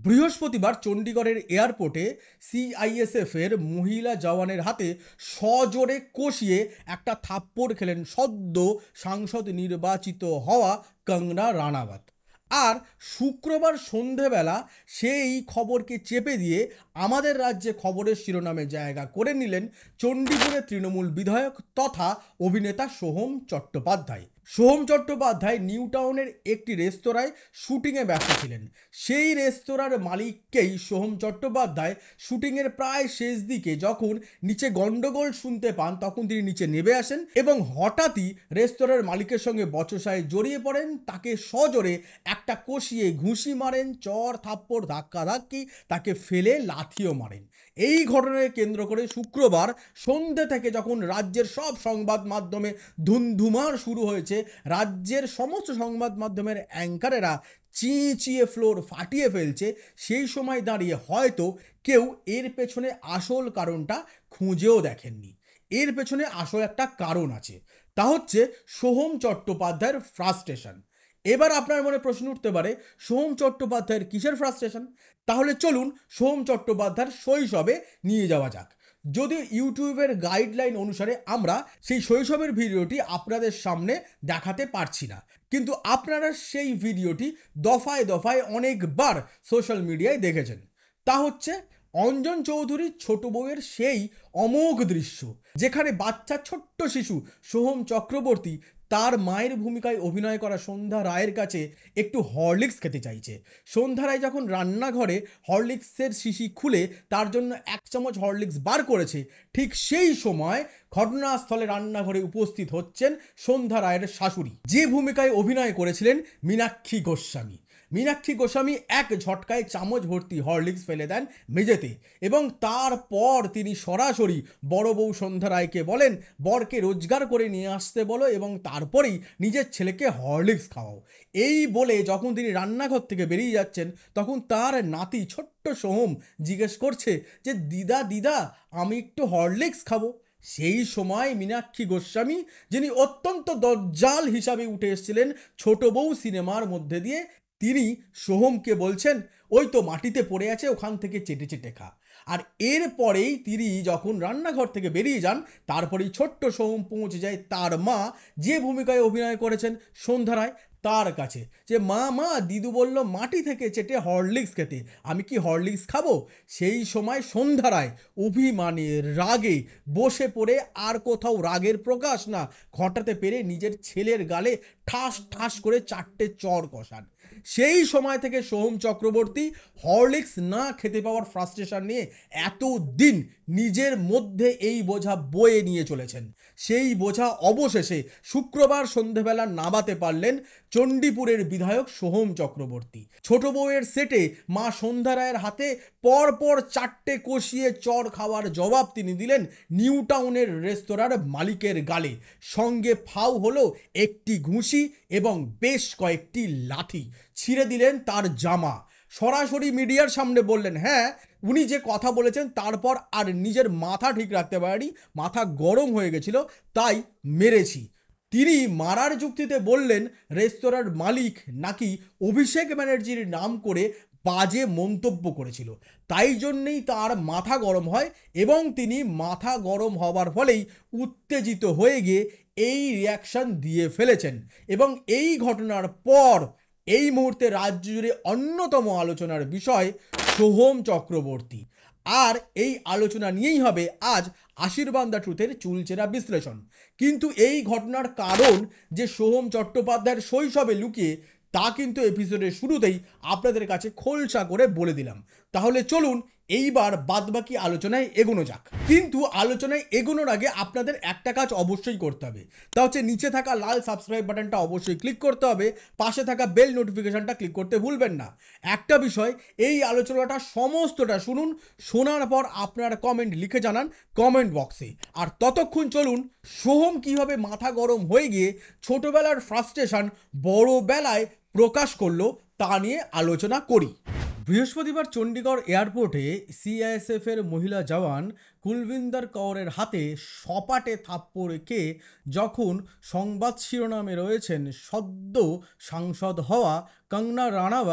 বৃহস্পতিবার চণ্ডীগড়ের এয়ারপোর্টে সিআইএসএফ এর মহিলা জওয়ানের হাতে সজোরে কষিয়ে একটা থাপ্পড় খেলেন সদ্য সাংসদ নির্বাচিত হওয়া কঙ্গনা রানাওয়াত। আর শুক্রবার সন্ধেবেলা সেই খবরকে চেপে দিয়ে আমাদের রাজ্যে খবরের শিরোনামে জায়গা করে নিলেন চণ্ডীপুরের তৃণমূল বিধায়ক তথা অভিনেতা সোহম চট্টোপাধ্যায়। সোহম চট্টোপাধ্যায় নিউ টাউনের একটি রেস্তোরাঁয় শুটিংয়ে ব্যস্ত ছিলেন। সেই রেস্তোরাঁর মালিককেই সোহম চট্টোপাধ্যায় শুটিংয়ের প্রায় শেষ দিকে যখন নিচে গন্ডগোল শুনতে পান তখন তিনি নিচে নেমে আসেন এবং হঠাৎই রেস্তোরাঁর মালিকের সঙ্গে বচসায় জড়িয়ে পড়েন। তাকে সজোরে একটা কষিয়ে ঘুষি মারেন, চর থাপ্পড় ধাক্কাধাক্কি, তাকে ফেলে লাথিও মারেন। এই ঘটনাকে কেন্দ্র করে শুক্রবার সন্ধ্যে থেকে যখন রাজ্যের সব সংবাদ মাধ্যমে ধুমধুমার শুরু হয়েছে, রাজ্যের সমস্ত সংবাদ মাধ্যমের অ্যাঙ্কারেরা চিঁচিয়ে ফ্লোর ফাটিয়ে ফেলছে, সেই সময় দাঁড়িয়ে হয়তো কেউ এর পেছনে আসল কারণটা খুঁজেও দেখেননি। এর পেছনে আসল একটা কারণ আছে, তা হচ্ছে সোহম চট্টোপাধ্যায়ের ফ্রাস্ট্রেশন। এবার আপনার মনে প্রশ্ন উঠতে পারে, সোহম চট্টোপাধ্যায়ের কিসের ফ্রাস্ট্রেশন? তাহলে চলুন সোহম চট্টোপাধ্যায়ের শৈশবে নিয়ে যাওয়া যাক। যদিও ইউটিউবের গাইডলাইন অনুসারে আমরা সেই শৈশবের ভিডিওটি আপনাদের সামনে দেখাতে পারছি না, কিন্তু আপনারা সেই ভিডিওটি দফায় দফায় অনেকবার সোশ্যাল মিডিয়ায় দেখেছেন। তা হচ্ছে অঞ্জন চৌধুরীর ছোট বউয়ের সেই অমোঘ দৃশ্য, যেখানে বাচ্চা ছোট্ট শিশু সোহম চক্রবর্তী তার মায়ের ভূমিকায় অভিনয় করা সন্ধ্যা রায়ের কাছে একটু হরলিক্স খেতে চাইছে। সন্ধ্যা রায় যখন রান্নাঘরে হরলিক্সের শিশি খুলে তার জন্য 1 চামচ হরলিক্স বার করেছে, ঠিক সেই সময় ঘটনাস্থলে রান্নাঘরে উপস্থিত হচ্ছেন সন্ধ্যা রায়ের শাশুড়ি, যে ভূমিকায় অভিনয় করেছিলেন মীনাক্ষী গোস্বামী। মীনাক্ষী গোস্বামী এক ঝটকায় চামচ ভর্তি হরলিক্স ফেলে দেন মেঝেতে এবং তারপর তিনি সরাসরি বড় বউ সন্ধ্যা রায়কে বলেন, বরকে রোজগার করে নিয়ে আসতে বলো এবং তারপরেই নিজের ছেলেকে হরলিক্স খাওয়াও। এই বলে যখন তিনি রান্নাঘর থেকে বেরিয়ে যাচ্ছেন, তখন তার নাতি ছোট্ট সোহম জিজ্ঞেস করছে যে, দিদা দিদা আমি একটু হরলিক্স খাবো। সেই সময় মীনাক্ষী গোস্বামী, যিনি অত্যন্ত দজ্জাল হিসাবে উঠে এসেছিলেন ছোট বউ সিনেমার মধ্যে দিয়ে, তিনি সোহমকে বলছেন, ওই তো মাটিতে পড়ে আছে, ওখান থেকে চেটে চেটে খা। আর এরপরেই তিনি যখন রান্নাঘর থেকে বেরিয়ে যান, তারপরেই ছোট্ট সোহম পৌঁছে যায় তার মা, যে ভূমিকায় অভিনয় করেছেন সন্ধ্যা রায়, তার কাছে, যে মা মা দিদু বলল মাটি থেকে চেটে হরলিক্স খেতে, আমি কি হরলিক্স খাবো? সেই সময় সন্ধ্যা রায় অভিমানে রাগে বসে পড়ে আর কোথাও রাগের প্রকাশ না ঘটাতে পেরে নিজের ছেলের গালে ঠাস ঠাস করে 4টে চর কষান। সেই সময় থেকে সোহম চক্রবর্তী হরলিক্স না খেতে পাওয়ার ফ্রাস্ট্রেশন নিয়ে এতদিন নিজের মধ্যে এই বোঝা বয়ে নিয়ে চলেছেন। সেই বোঝা অবশেষে শুক্রবার সন্ধেবেলা নামাতে পারলেন চণ্ডীপুরের বিধায়ক সোহম চক্রবর্তী। ছোট বউয়ের সেটে মা সন্ধ্যা রায়ের হাতে পরপর 4টে কষিয়ে চর খাওয়ার জবাব তিনি দিলেন নিউ টাউনের রেস্তোরাঁর মালিকের গালে। সঙ্গে ফাও হলো একটি ঘুষি এবং বেশ কয়েকটি লাথি। ছিঁড়ে দিলেন তার জামা। সরাসরি মিডিয়ার সামনে বললেন, হ্যাঁ উনি যে কথা বলেছেন তারপর আর নিজের মাথা ঠিক রাখতে পারেনি, মাথা গরম হয়ে গেছিল, তাই মেরেছি। তিনি মারার যুক্তিতে বললেন রেস্তোরাঁর মালিক নাকি অভিষেক ব্যানার্জির নাম করে বাজে মন্তব্য করেছিল, তাই জন্যেই তার মাথা গরম হয় এবং তিনি মাথা গরম হওয়ার ফলেই উত্তেজিত হয়ে গিয়ে এই রিয়াকশন দিয়ে ফেলেছেন। এবং এই ঘটনার পর এই মুহূর্তে রাজ্য জুড়ে অন্যতম আলোচনার বিষয় সোহম চক্রবর্তী। আর এই আলোচনা নিয়েই হবে আজ আশীর্বাদ দ্য ট্রুথের চুলচেরা বিশ্লেষণ। কিন্তু এই ঘটনার কারণ যে সোহম চট্টোপাধ্যায়ের শৈশবে লুকিয়ে, তা কিন্তু এপিসোডের শুরুতেই আপনাদের কাছে খোলসা করে বলে দিলাম। তাহলে চলুন এইবার বাদবাকি আলোচনায় এগোনো যাক। কিন্তু আলোচনায় এগোনোর আগে আপনাদের একটা কাজ অবশ্যই করতে হবে, তা হচ্ছে নিচে থাকা লাল সাবস্ক্রাইব বাটনটা অবশ্যই ক্লিক করতে হবে, পাশে থাকা বেল নোটিফিকেশনটা ক্লিক করতে ভুলবেন না। একটা বিষয়, এই আলোচনাটা সমস্তটা শুনুন, শোনার পর আপনার কমেন্ট লিখে জানান কমেন্ট বক্সে। আর ততক্ষণ চলুন সোহম কীভাবে মাথা গরম হয়ে গিয়ে ছোটবেলার ফ্রাস্ট্রেশন বড়বেলায় প্রকাশ করলো তা নিয়ে আলোচনা করি। বৃহস্পতিবার চণ্ডীগড় এয়ারপোর্টে সিআইএসএফ এর মহিলা জওয়ান কুলবিন্দর কৌরের হাতে সপাটে থাপ্পড় খেয়ে যখন সংবাদ শিরোনামে রয়েছেন সদ্য সাংসদ হওয়া কঙ্গনা রানাওয়াত,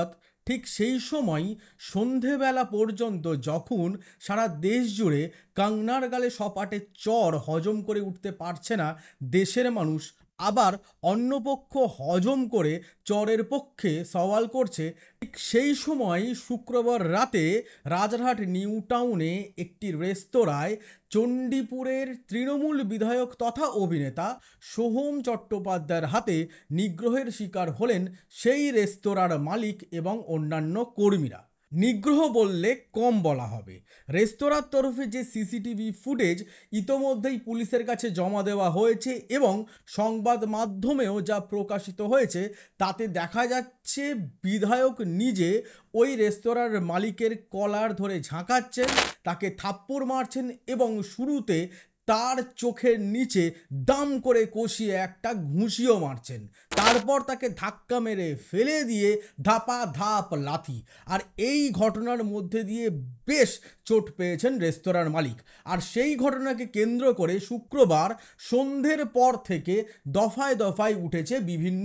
ঠিক সেই সময় সন্ধেবেলা পর্যন্ত যখন সারা দেশ জুড়ে কাংনার গালে সপাটে চর হজম করে উঠতে পারছে না দেশের মানুষ, আবার অন্যপক্ষ হজম করে চরের পক্ষে সওয়াল করছে, ঠিক সেই সময় শুক্রবার রাতে রাজারহাট নিউ টাউনে একটি রেস্তোরাঁয় চণ্ডীপুরের তৃণমূল বিধায়ক তথা অভিনেতা সোহম চট্টোপাধ্যায়ের হাতে নিগ্রহের শিকার হলেন সেই রেস্তোরাঁর মালিক এবং অন্যান্য কর্মীরা। নিগ্রহ বললে কম বলা হবে। রেস্তোরাঁর তরফে যে সিসিটিভি ফুটেজ ইতোমধ্যেই পুলিশের কাছে জমা দেওয়া হয়েছে এবং সংবাদ মাধ্যমেও যা প্রকাশিত হয়েছে তাতে দেখা যাচ্ছে বিধায়ক নিজে ওই রেস্তোরাঁর মালিকের কলার ধরে ঝাঁকাচ্ছেন, তাকে থাপ্পড় মারছেন এবং শুরুতে তার চোখের নিচে দাম করে কষিয়ে একটা ঘুষিও মারছেন, তারপর তাকে ধাক্কা মেরে ফেলে দিয়ে ধাপা ধাপ লাথি। আর এই ঘটনার মধ্যে দিয়ে বেশ চোট পেয়েছেন রেস্তোরাঁর মালিক। আর সেই ঘটনাকে কেন্দ্র করে শুক্রবার সন্ধ্যের পর থেকে দফায় দফায় উঠেছে বিভিন্ন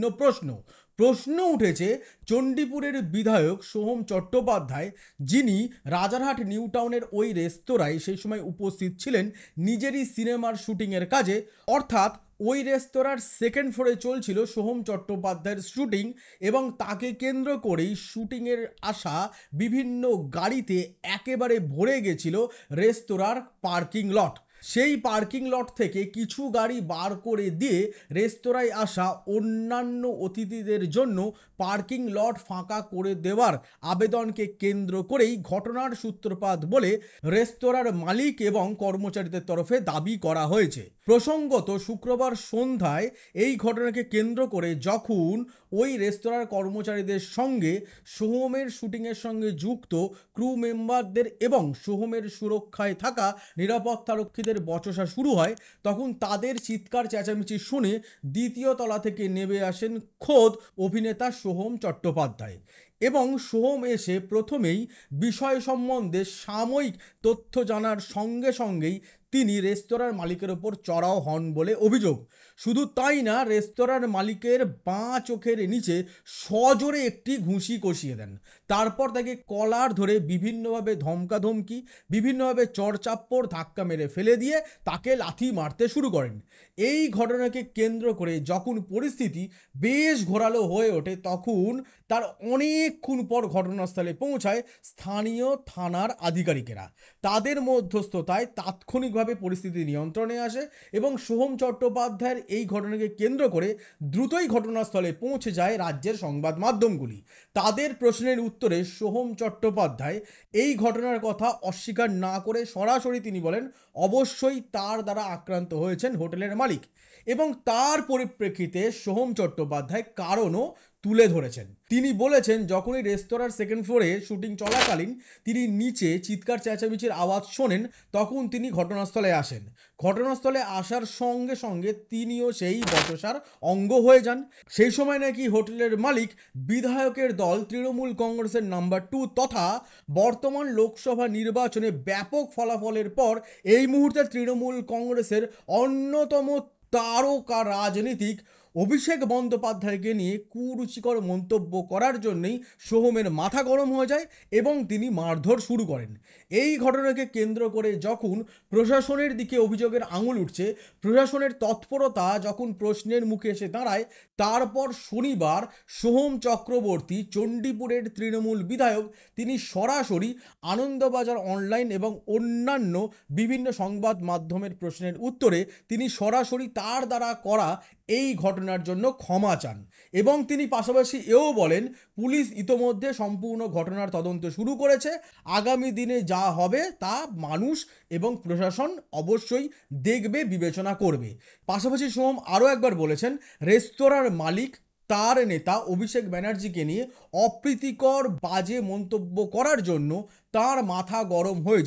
প্রশ্ন উঠেছে চণ্ডীপুরের বিধায়ক সোহম চট্টোপাধ্যায়, যিনি রাজারহাট নিউ টাউনের ওই রেস্তোরাঁয় সেই সময় উপস্থিত ছিলেন নিজেরই সিনেমার শুটিংয়ের কাজে, অর্থাৎ ওই রেস্তোরাঁর সেকেন্ড ফ্লোরে চলছিল সোহম চট্টোপাধ্যায়ের শুটিং এবং তাকে কেন্দ্র করেই শুটিংয়ের আসা বিভিন্ন গাড়িতে একেবারে ভরে গেছিল রেস্তোরাঁর পার্কিং লট। সেই পার্কিং লট থেকে কিছু গাড়ি বার করে দিয়ে রেস্তোরাঁয় আসা অন্যান্য অতিথিদের জন্য পার্কিং লট ফাঁকা করে দেওয়ার আবেদনকে কেন্দ্র করেই ঘটনার সূত্রপাত বলে রেস্তোরাঁর মালিক এবং কর্মচারীদের তরফে দাবি করা হয়েছে। প্রসঙ্গত শুক্রবার সন্ধ্যায় এই ঘটনাকে কেন্দ্র করে যখন ওই রেস্তোরাঁর কর্মচারীদের সঙ্গে সোহমের শুটিংয়ের সঙ্গে যুক্ত ক্রু মেম্বারদের এবং সোহমের সুরক্ষায় থাকা নিরাপত্তারক্ষীদের বচসা শুরু হয়, তখন তাদের চিৎকার চেঁচামেচি শুনে দ্বিতীয় তলা থেকে নেমে আসেন খোদ অভিনেতা সোহম চট্টোপাধ্যায় এবং সোহম এসে প্রথমেই বিষয় সম্বন্ধে সাময়িক তথ্য জানার সঙ্গে সঙ্গেই তিনি রেস্তোরাঁর মালিকের ওপর চড়াও হন বলে অভিযোগ। শুধু তাই না, রেস্তোরাঁর মালিকের বাঁ চোখের নিচে সজোরে একটি ঘুষি কষিয়ে দেন, তারপর তাকে কলার ধরে বিভিন্নভাবে ধমকাধমকি, বিভিন্নভাবে চড়চাপ্পড় ধাক্কা মেরে ফেলে দিয়ে তাকে লাথি মারতে শুরু করেন। এই ঘটনাকে কেন্দ্র করে যখন পরিস্থিতি বেশ ঘোরালো হয়ে ওঠে তখন তার অনেকক্ষণ পর ঘটনাস্থলে পৌঁছায় স্থানীয় থানার আধিকারিকেরা। তাদের মধ্যস্থতায় তাৎক্ষণিকভাবে পরিস্থিতি নিয়ন্ত্রণে আসে এবং সোহম চট্টোপাধ্যায়ের এই ঘটনাকে কেন্দ্র করে দ্রুতই ঘটনাস্থলে পৌঁছে যায় রাজ্যের সংবাদ মাধ্যমগুলি। তাদের প্রশ্নের উত্তরে সোহম চট্টোপাধ্যায় এই ঘটনার কথা অস্বীকার না করে সরাসরি তিনি বলেন অবশ্যই তার দ্বারা আক্রান্ত হয়েছেন হোটেলের মালিক এবং তার পরিপ্রেক্ষিতে সোহম চট্টোপাধ্যায় কারণও তুলে ধরেছেন। তিনি বলেছেন যখনই রেস্তোরাঁর সেকেন্ড ফ্লোরে শুটিং চলাকালীন তিনি নিচে চিৎকার চেঁচামেচির আওয়াজ শোনেন তখন তিনি ঘটনাস্থলে আসেন। ঘটনাস্থলে আসার সঙ্গে সঙ্গে তিনিও সেই বচসার অঙ্গ হয়ে যান। সেই সময় নাকি হোটেলের মালিক বিধায়কের দল তৃণমূল কংগ্রেসের নাম্বার 2 তথা বর্তমান লোকসভা নির্বাচনে ব্যাপক ফলাফলের পর এই মুহূর্তে তৃণমূল কংগ্রেসের অন্যতম তারকা রাজনীতিক অভিষেক বন্দ্যোপাধ্যায়কে নিয়ে কুরুচিকর মন্তব্য করার জন্যই সোহমের মাথা গরম হয়ে যায় এবং তিনি মারধর শুরু করেন। এই ঘটনাকে কেন্দ্র করে যখন প্রশাসনের দিকে অভিযোগের আঙুল উঠছে, প্রশাসনের তৎপরতা যখন প্রশ্নের মুখে এসে দাঁড়ায়, তারপর শনিবার সোহম চক্রবর্তী চণ্ডীপুরের তৃণমূল বিধায়ক তিনি সরাসরি আনন্দবাজার অনলাইন এবং অন্যান্য বিভিন্ন সংবাদ মাধ্যমের প্রশ্নের উত্তরে তিনি সরাসরি তার দ্বারা করা এই ঘটনার জন্য ক্ষমা চান এবং তিনি পাশাপাশি এও বলেন পুলিশ ইতোমধ্যে সম্পূর্ণ ঘটনার তদন্ত শুরু করেছে, আগামী দিনে যা হবে তা মানুষ এবং প্রশাসন অবশ্যই দেখবে, বিবেচনা করবে। পাশাপাশি সোহম আরও একবার বলেছেন রেস্তোরাঁর মালিক তার নেতা অভিষেক ব্যানার্জিকে নিয়ে অপ্রীতিকর বাজে মন্তব্য করার জন্য তার মাথা গরম হয়ে যায়।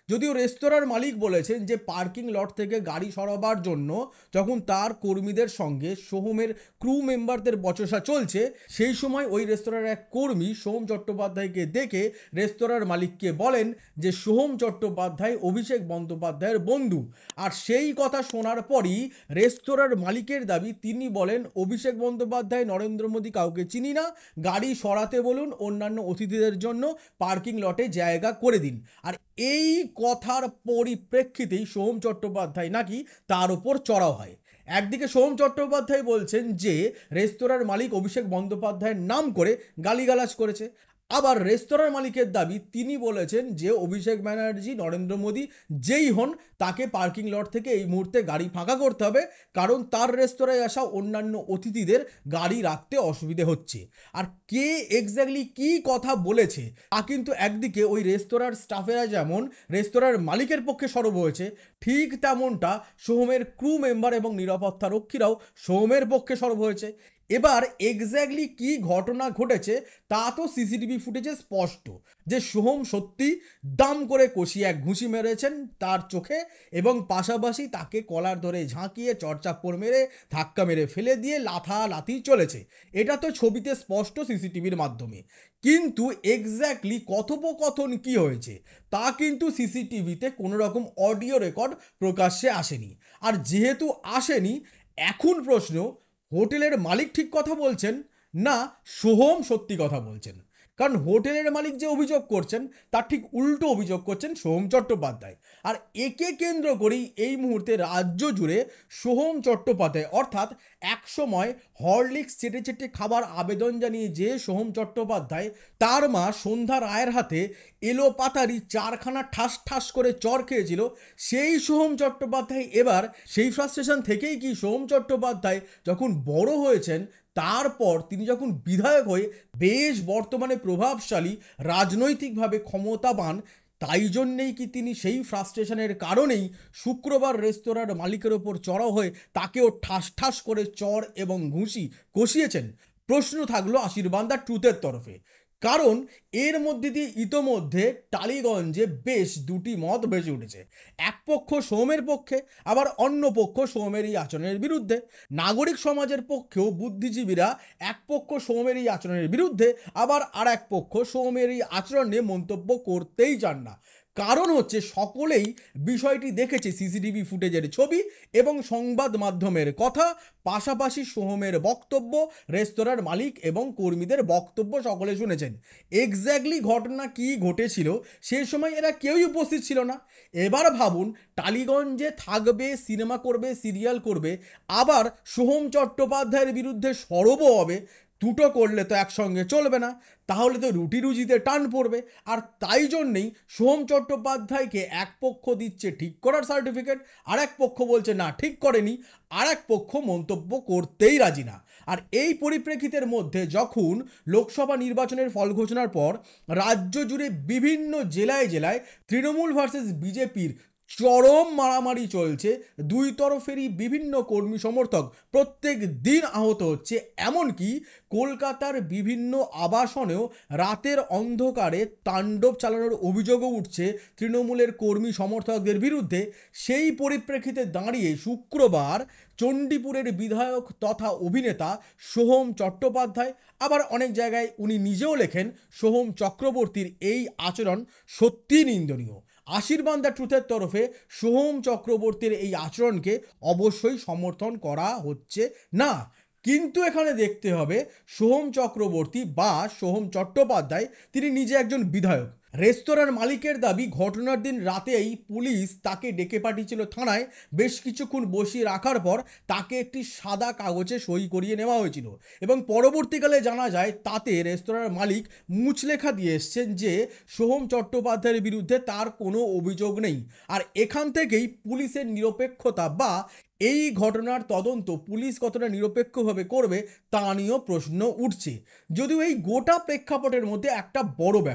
যদিও রেস্তোরাঁর মালিক বলেছেন যে পার্কিং লট থেকে গাড়ি সরাবার জন্য যখন তার কর্মীদের সঙ্গে সোহমের ক্রু মেম্বারদের বচসা চলছে, সেই সময় ওই রেস্তোরাঁর এক কর্মী সোহম চট্টোপাধ্যায়কে দেখে রেস্তোরাঁর মালিককে বলেন যে সোহম চট্টোপাধ্যায় অভিষেক বন্দ্যোপাধ্যায়ের বন্ধু। আর সেই কথা শোনার পরই রেস্তোরাঁর মালিকের দাবি, তিনি বলেন অভিষেক বন্দ্যোপাধ্যায়, নরেন্দ্র মোদী কাউকে চিনি না, গাড়ি সরাতে বলুন, অন্যান্য অতিথিদের জন্য পার্কিং লটে জায়গা করে দিন। আর এই কথার পরিপ্রেক্ষিতেই সোহম চট্টোপাধ্যায় নাকি তার ওপর চড়াও হয়। একদিকে সোহম চট্টোপাধ্যায় বলছেন যে রেস্তোরাঁর মালিক অভিষেক বন্দ্যোপাধ্যায়ের নাম করে গালিগালাজ করেছে, আবার রেস্তোরাঁর মালিকের দাবি, তিনি বলেছেন যে অভিষেক ব্যানার্জি, নরেন্দ্র মোদী যেই হন তাকে পার্কিং লট থেকে এই মুহূর্তে গাড়ি ফাঁকা করতে হবে, কারণ তার রেস্তোরাঁয় আসা অন্যান্য অতিথিদের গাড়ি রাখতে অসুবিধে হচ্ছে। আর কে এক্স্যাক্টলি কী কথা বলেছে তা কিন্তু একদিকে ওই রেস্তোরাঁর স্টাফেরা যেমন রেস্তোরাঁর মালিকের পক্ষে সরব হয়েছে, ঠিক তেমনটা সোহমের ক্রু মেম্বার এবং নিরাপত্তা রক্ষীরাও সোহমের পক্ষে সরব হয়েছে। এবার এক্স্যাক্টলি কী ঘটনা ঘটেছে তা তো সিসিটিভি ফুটেজে স্পষ্ট, যে সোহম সত্যি দাম করে কষিয়ে এক ঘুষি মেরেছেন তার চোখে, এবং পাশাপাশি তাকে কলার ধরে ঝাঁকিয়ে চড়চাপ্পড় মেরে ধাক্কা মেরে ফেলে দিয়ে লাথালাথি চলেছে। এটা তো ছবিতে স্পষ্ট সিসিটিভির মাধ্যমে, কিন্তু এক্স্যাক্টলি কথোপকথন কী হয়েছে তা কিন্তু সিসিটিভিতে কোনো রকম অডিও রেকর্ড প্রকাশ্যে আসেনি। আর যেহেতু আসেনি, এখন প্রশ্ন, হোটেলের মালিক ঠিক কথা বলছেন না সোহম সত্যি কথা বলছেন? কারণ হোটেলের মালিক যে অভিযোগ করছেন তার ঠিক উল্টো অভিযোগ করছেন সোহম চট্টোপাধ্যায়। আর একে কেন্দ্র করেই এই মুহূর্তে রাজ্য জুড়ে সোহম চট্টোপাধ্যায়, অর্থাৎ একসময় হরলিক্স চেটে চেটে খাবার আবেদন জানিয়ে যে সোহম চট্টোপাধ্যায় তার মা সন্ধ্যা রায়ের হাতে এলো পাতারি চারখানা ঠাস ঠাস করে চর খেয়েছিল, সেই সোহম চট্টোপাধ্যায় এবার সেই ফ্রাস্ট্রেশন থেকেই কি সোহম চট্টোপাধ্যায় যখন বড় হয়েছেন, তারপর তিনি যখন বিধায়ক হয়ে বেশ বর্তমানে প্রভাবশালী, রাজনৈতিকভাবে ক্ষমতাবান, তাই জন্যেই কি তিনি সেই ফ্রাস্ট্রেশনের কারণেই শুক্রবার রেস্তোরাঁর মালিকের ওপর চড়াও হয়ে তাকেও ঠাস ঠাস করে চর এবং ঘুষি কষিয়েছেন? প্রশ্ন থাকলো আশীর্বাদ দ্য ট্রুথের তরফে, কারণ এর মধ্যে দিয়ে ইতোমধ্যে টালিগঞ্জে বেশ দুটি মত ভেসে উঠেছে। এক পক্ষ সোহমের পক্ষে, আবার অন্য পক্ষ সোহমের এই আচরণের বিরুদ্ধে। নাগরিক সমাজের পক্ষেও বুদ্ধিজীবীরা এক পক্ষ সোহমের এই আচরণের বিরুদ্ধে, আবার আর এক পক্ষ সোহমের এই আচরণ নিয়ে মন্তব্য করতেই চান না। কারণ হচ্ছে সকলেই বিষয়টি দেখেছে সিসিটিভি ফুটেজের ছবি এবং সংবাদ মাধ্যমের কথা, পাশাপাশি সোহমের বক্তব্য, রেস্তোরাঁর মালিক এবং কর্মীদের বক্তব্য সকলে শুনেছেন। এক্স্যাক্টলি ঘটনা কি ঘটেছিল সে সময় এরা কেউই উপস্থিত ছিল না। এবার ভাবুন, টালিগঞ্জে থাকবে, সিনেমা করবে, সিরিয়াল করবে, আবার সোহম চট্টোপাধ্যায়ের বিরুদ্ধে সরবও হবে, দুটো করলে তো একসঙ্গে চলবে না, তাহলে তো রুটি রুজিতে টান পড়বে। আর তাই জন্যেই সোহম চট্টোপাধ্যায়কে এক পক্ষ দিচ্ছে ঠিক করার সার্টিফিকেট, আর এক পক্ষ বলছে না ঠিক করেনি, আর এক পক্ষ মন্তব্য করতেই রাজি না। আর এই পরিপ্রেক্ষিতের মধ্যে যখন লোকসভা নির্বাচনের ফল ঘোষণার পর রাজ্য জুড়ে বিভিন্ন জেলায় জেলায় তৃণমূল ভার্সেস বিজেপির চরম মারামারি চলছে, দুই তরফেরই বিভিন্ন কর্মী সমর্থক প্রত্যেক দিন আহত হচ্ছে, এমনকি কলকাতার বিভিন্ন আবাসনেও রাতের অন্ধকারে তাণ্ডব চালানোর অভিযোগও উঠছে তৃণমূলের কর্মী সমর্থকদের বিরুদ্ধে। সেই পরিপ্রেক্ষিতে দাঁড়িয়ে শুক্রবার চণ্ডীপুরের বিধায়ক তথা অভিনেতা সোহম চট্টোপাধ্যায়, আবার অনেক জায়গায় উনি নিজেও লেখেন সোহম চক্রবর্তীর এই আচরণ সত্যিই নিন্দনীয়। আশীর্বাদ দ্য ট্রুথের তরফে সোহম চক্রবর্তীর এই আচরণকে অবশ্যই সমর্থন করা হচ্ছে না, কিন্তু এখানে দেখতে হবে সোহম চক্রবর্তী বা সোহম চট্টোপাধ্যায় তিনি নিজে একজন বিধায়ক। রেস্তোরাঁর মালিকের দাবি, ঘটনার দিন রাতেই পুলিশ তাকে ডেকে পাঠিয়েছিল থানায়, বেশ কিছুক্ষণ বসিয়ে রাখার পর তাকে একটি সাদা কাগজে সই করিয়ে নেওয়া হয়েছিল, এবং পরবর্তীকালে জানা যায় তাতে রেস্তোরাঁর মালিক মুচলেখা দিয়ে এসছেন যে সোহম চট্টোপাধ্যায়ের বিরুদ্ধে তার কোনো অভিযোগ নেই। আর এখান থেকেই পুলিশের নিরপেক্ষতা বা এই ঘটনার তদন্ত পুলিশ কতটা নিরপেক্ষভাবে করবে তা নিয়েও প্রশ্ন উঠছে। যদিও এই গোটা প্রেক্ষাপটের মধ্যে একটা বড় ব্যাপার,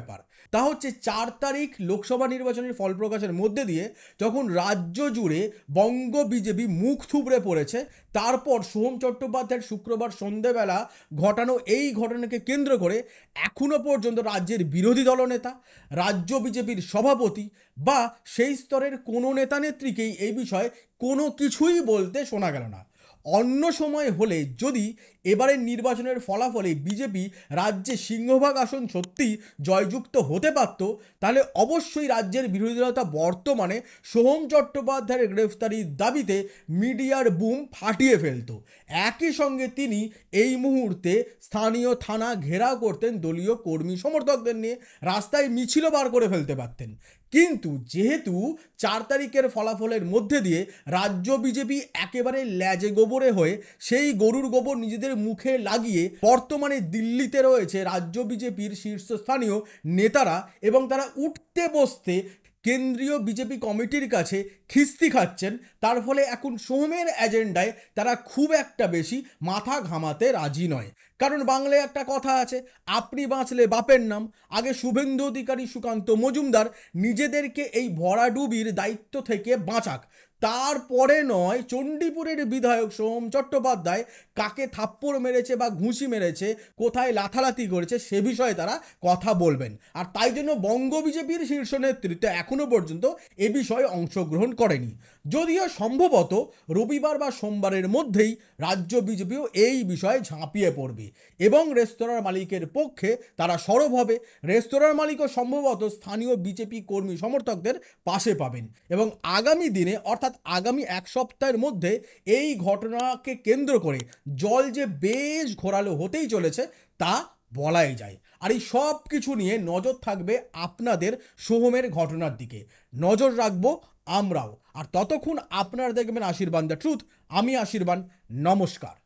তা হচ্ছে 4 তারিখ লোকসভা নির্বাচনের ফল প্রকাশের মধ্যে দিয়ে যখন রাজ্য জুড়ে বঙ্গ বিজেপি মুখ থুবড়ে পড়েছে, তারপর সোহম চট্টোপাধ্যায়ের শুক্রবার সন্ধেবেলা ঘটানো এই ঘটনাকে কেন্দ্র করে এখনো পর্যন্ত রাজ্যের বিরোধী দলনেতা, রাজ্য বিজেপির সভাপতি বা সেই স্তরের কোনো নেতা নেত্রীকেই এই বিষয়ে কোনো কিছুই বলতে শোনা গেল না। অন্য সময় হলে যদি এবারের নির্বাচনের ফলাফলে বিজেপি রাজ্যে সিংহভাগ আসন সত্যি জয়যুক্ত হতে পারত, তাহলে অবশ্যই রাজ্যের বিরোধী দলতা বর্তমানে সোহম চট্টোপাধ্যায়ের গ্রেফতারির দাবিতে মিডিয়ার বুম ফাটিয়ে ফেলত। একই সঙ্গে তিনি এই মুহূর্তে স্থানীয় থানা ঘেরাও করতেন দলীয় কর্মী সমর্থকদের নিয়ে, রাস্তায় মিছিলও বার করে ফেলতে পারতেন। কিন্তু যেহেতু 4 তারিখের ফলাফলের মধ্যে দিয়ে রাজ্য বিজেপি একেবারে ল্যাজে গোবরে হয়ে সেই গরুর গোবর নিজেদের মুখে লাগিয়ে বর্তমানে দিল্লিতে রয়েছে রাজ্য বিজেপির শীর্ষস্থানীয় নেতারা, এবং তারা উঠতে বসতে কেন্দ্রীয় বিজেপি কমিটির কাছে খিস্তি খাচ্ছেন, তার ফলে এখন সোহমের এজেন্ডায় তারা খুব একটা বেশি মাথা ঘামাতে রাজি নয়। কারণ বাংলায় একটা কথা আছে, আপনি বাঁচলে বাপের নাম। আগে শুভেন্দু অধিকারী, সুকান্ত মজুমদার নিজেদেরকে এই ভরাডুবির দায়িত্ব থেকে বাঁচাক, তারপরে নয় চণ্ডীপুরের বিধায়ক সোহম চট্টোপাধ্যায় কাকে থাপ্পড় মেরেছে বা ঘুষি মেরেছে, কোথায় লাথালাথি করেছে, সে বিষয়ে তারা কথা বলবেন। আর তাই জন্য বঙ্গ বিজেপির শীর্ষ নেতৃত্ব এখনো পর্যন্ত এ বিষয়ে অংশগ্রহণ করেনি। যদিও সম্ভবত রবিবার বা সোমবারের মধ্যেই রাজ্য বিজেপিও এই বিষয়ে ঝাঁপিয়ে পড়বে এবং রেস্তোরাঁর মালিকের পক্ষে তারা সরব হবে। রেস্তোরাঁর মালিকও সম্ভবত স্থানীয় বিজেপি কর্মী সমর্থকদের পাশে পাবেন এবং আগামী দিনে অর্থাৎ আগামী এক সপ্তাহের মধ্যে এই ঘটনাকে কেন্দ্র করে জল যে বেশ ঘোরালো হতেই চলেছে তা বলাই যায়। আর এই সব কিছু নিয়ে নজর থাকবে আপনাদের সোহমের ঘটনার দিকে, নজর রাখবো আমরাও। আর ততক্ষণ আপনারা দেখবেন আশীর্বাদ দ্য ট্রুথ। আমি আশীর্বাদ, নমস্কার।